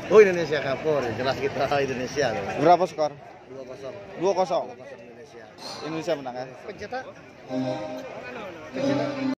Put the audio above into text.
Oh Indonesia kabur, jelas kita Indonesia loh. Berapa skor? 2-0. 2-0. Indonesia. Indonesia menang ya. Pencetak.